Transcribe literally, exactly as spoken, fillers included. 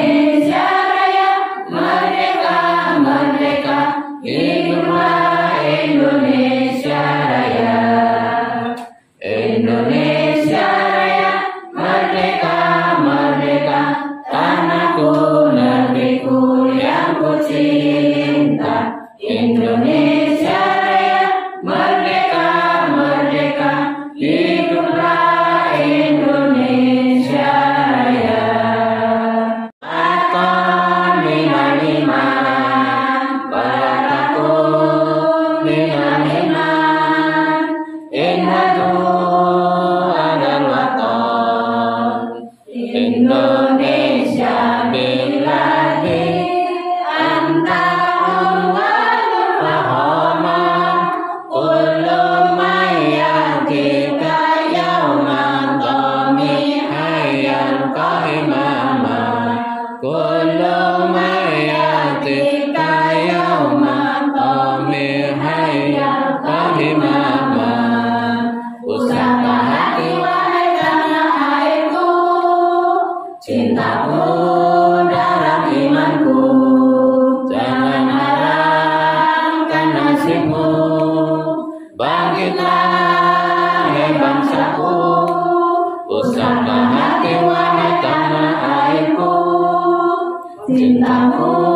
Indonesia Raya, merdeka, merdeka, hiduplah Indonesia Raya. Indonesia Raya, merdeka, merdeka, tanahku, negeriku yang ku cinta. Indonesia Raya, merdeka, merdeka, hiduplah Indonesia Raya. Makan minal iman, barakun minal iman, inhadu adal watan, Indonesia biladi anta awwalul fahama, kullu mayyatika yawman dhami hayyan qahimama, kullu mayyatika yawman dhami hayyan qahimama. Usahlah hati wahai tanah airku, cintaku dalam imanku, jangan harapkan nasibmu. Bangkitlah hai bangsaku, usahlah hati wahai tanah airku, cintaku